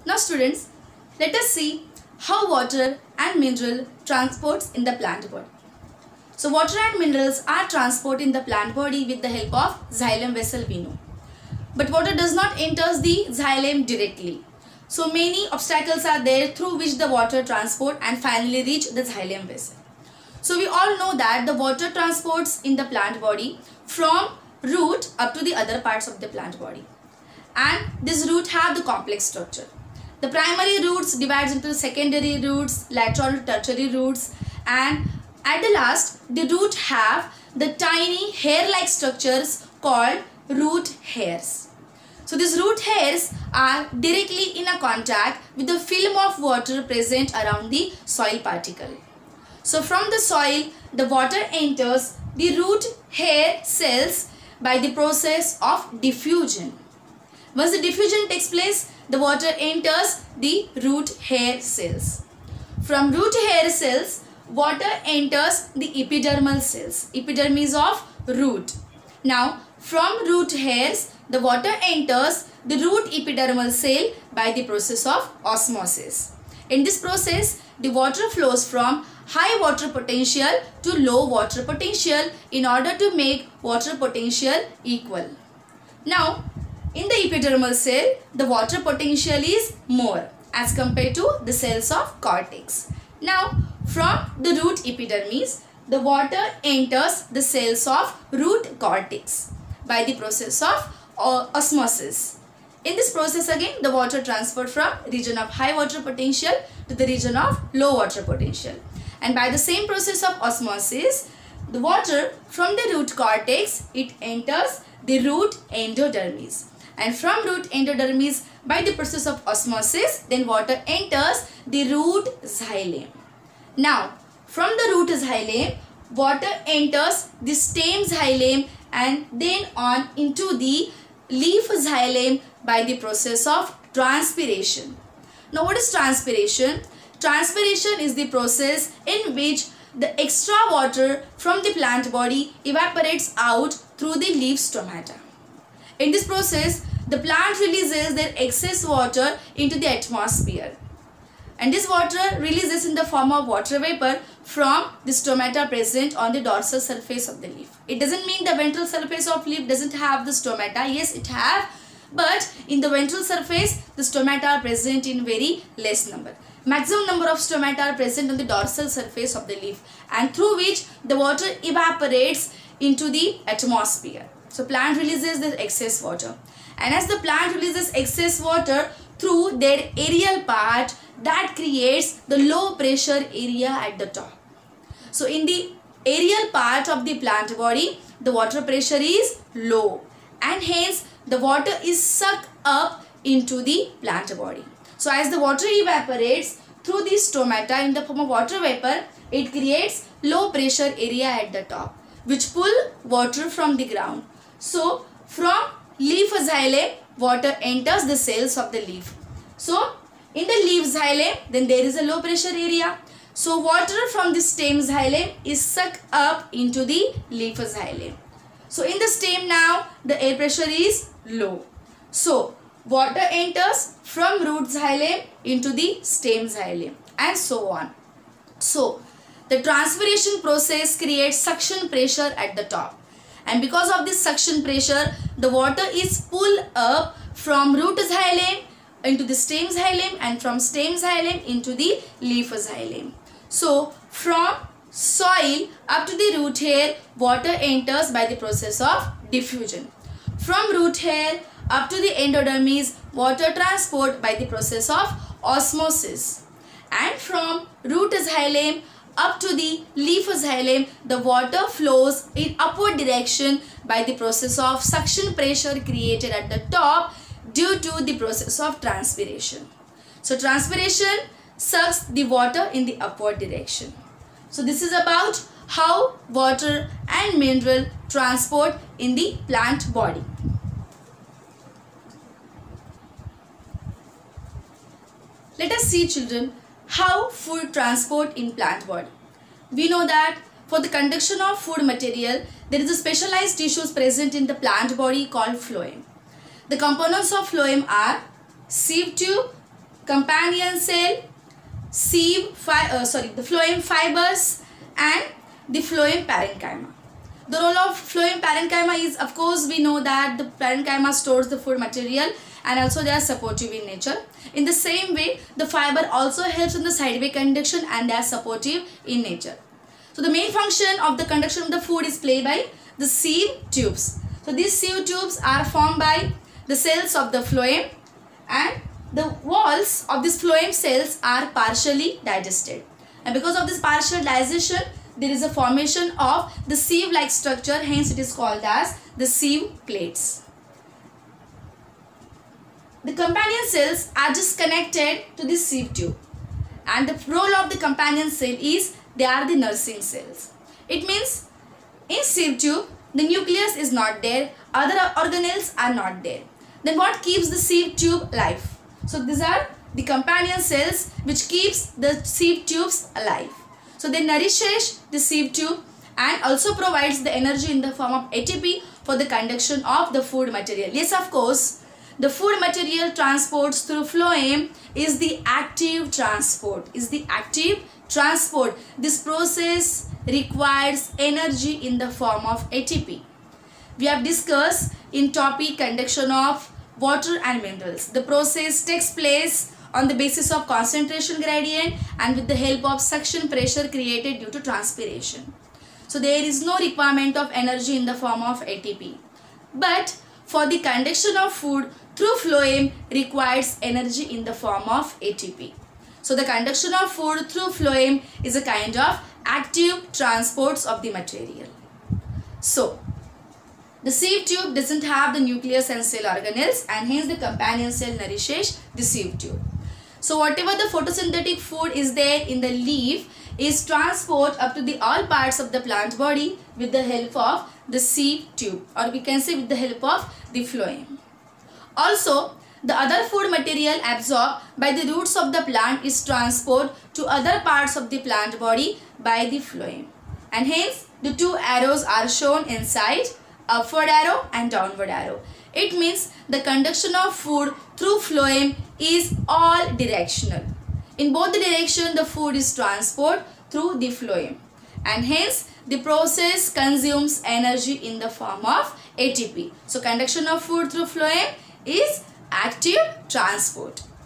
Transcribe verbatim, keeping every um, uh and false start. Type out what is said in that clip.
Now students, let us see how water and mineral transports in the plant body. So water and minerals are transported in the plant body with the help of xylem vessel we know. But water does not enter the xylem directly. So many obstacles are there through which the water transport and finally reach the xylem vessel. So we all know that the water transports in the plant body from root up to the other parts of the plant body. And this root have the complex structure. The primary roots divides into secondary roots, lateral tertiary roots, and at the last the root have the tiny hair-like structures called root hairs. So these root hairs are directly in a contact with the film of water present around the soil particle. So from the soil, the water enters the root hair cells by the process of diffusion. Once the diffusion takes place, the water enters the root hair cells. From root hair cells, water enters the epidermal cells, epidermis of root. Now, from root hairs, the water enters the root epidermal cell by the process of osmosis. In this process, the water flows from high water potential to low water potential in order to make water potential equal. Now, in the epidermal cell, the water potential is more as compared to the cells of cortex. Now, from the root epidermis, the water enters the cells of root cortex by the process of uh, osmosis. In this process again, the water transferred from region of high water potential to the region of low water potential. And by the same process of osmosis, the water from the root cortex, it enters the root endodermis. And from root endodermis, by the process of osmosis, then water enters the root xylem. Now, from the root xylem, water enters the stem xylem and then on into the leaf xylem by the process of transpiration. Now, what is transpiration? Transpiration is the process in which the extra water from the plant body evaporates out through the leaf stomata. In this process, the plant releases their excess water into the atmosphere. And this water releases in the form of water vapor from the stomata present on the dorsal surface of the leaf. It doesn't mean the ventral surface of leaf doesn't have the stomata. Yes, it have. But in the ventral surface, the stomata are present in very less number. Maximum number of stomata are present on the dorsal surface of the leaf, and through which the water evaporates into the atmosphere. So plant releases the excess water. And as the plant releases excess water through their aerial part, that creates the low pressure area at the top. So in the aerial part of the plant body, the water pressure is low, and hence the water is sucked up into the plant body. So as the water evaporates through the stomata in the form of water vapor, it creates low pressure area at the top, which pull water from the ground. So from leaf xylem, water enters the cells of the leaf. So in the leaf xylem, then there is a low pressure area. So water from the stem xylem is sucked up into the leaf xylem. So in the stem now, the air pressure is low. So water enters from root xylem into the stem xylem and so on. So the transpiration process creates suction pressure at the top. And because of this suction pressure, the water is pulled up from root xylem into the stem xylem and from stem xylem into the leaf xylem. So from soil up to the root hair, water enters by the process of diffusion. From root hair up to the endodermis, water transport by the process of osmosis. And from root xylem up to the leaf xylem, the water flows in upward direction by the process of suction pressure created at the top due to the process of transpiration. So transpiration sucks the water in the upward direction. So this is about how water and mineral transport in the plant body. Let us see, children, how food transport in plant body. We know that for the conduction of food material, there is a specialized tissues present in the plant body called phloem. The components of phloem are sieve tube, companion cell, sieve, fi uh, sorry, the phloem fibers and the phloem parenchyma. The role of phloem parenchyma is, of course, we know that the parenchyma stores the food material and also they are supportive in nature. In the same way, the fiber also helps in the sideway conduction and they are supportive in nature. So the main function of the conduction of the food is played by the sieve tubes. So these sieve tubes are formed by the cells of the phloem, and the walls of these phloem cells are partially digested. And because of this partial digestion, there is a formation of the sieve-like structure, hence it is called as the sieve plates. The companion cells are just connected to the sieve tube, and the role of the companion cell is they are the nursing cells. It means in sieve tube the nucleus is not there, other organelles are not there. Then what keeps the sieve tube alive? So these are the companion cells which keeps the sieve tubes alive. So they nourishes the sieve tube and also provides the energy in the form of A T P for the conduction of the food material. Yes, of course, the food material transports through phloem is the active transport. Is the active transport. This process requires energy in the form of A T P. We have discussed in topic conduction of water and minerals. The process takes place on the basis of concentration gradient and with the help of suction pressure created due to transpiration. So there is no requirement of energy in the form of A T P. But for the conduction of food through phloem requires energy in the form of A T P. So the conduction of food through phloem is a kind of active transports of the material. So the sieve tube doesn't have the nucleus and cell organelles, and hence the companion cell nourishes the sieve tube. So whatever the photosynthetic food is there in the leaf is transport up to the all parts of the plant body with the help of the sieve tube, or we can say with the help of the phloem. Also, the other food material absorbed by the roots of the plant is transport to other parts of the plant body by the phloem, and hence the two arrows are shown inside, upward arrow and downward arrow. It means the conduction of food through phloem is all directional. In both the direction the food is transported through the phloem, and hence the process consumes energy in the form of A T P. So conduction of food through phloem is active transport.